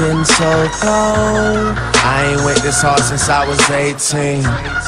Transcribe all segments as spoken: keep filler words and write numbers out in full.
getting so cold. I ain't went this hard since I was eighteen.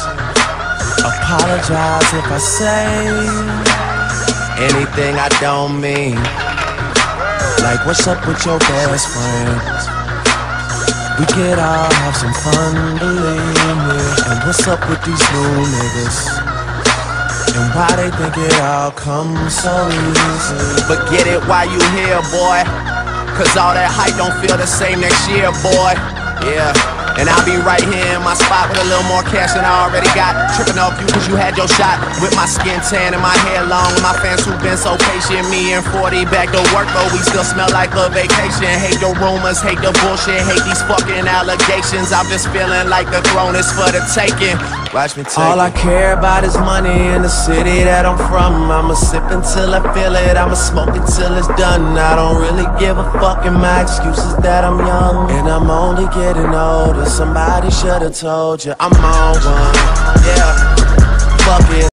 Apologize if I say anything I don't mean. Like, what's up with your best friend? We could all have some fun, believe me. And what's up with these new niggas? And why they think it all comes so easy? But get it while you here, boy, cause all that hype don't feel the same next year, boy. Yeah, and I'll be right here in my spot with a little more cash than I already got. Tripping off you cause you had your shot. With my skin tan and my hair long, and my fans who been so patient. Me and forty back to work, but we still smell like a vacation. Hate the rumors, hate the bullshit, hate these fucking allegations. I'm just feeling like the throne is for the taking. Watch me take All I care about is money in the city that I'm from. I'ma sip until I feel it, I'ma smoke it till it's done. I don't really give a fuck, and my excuse is that I'm young and I'm only getting older. Somebody should've told you I'm on one, yeah, fuck it.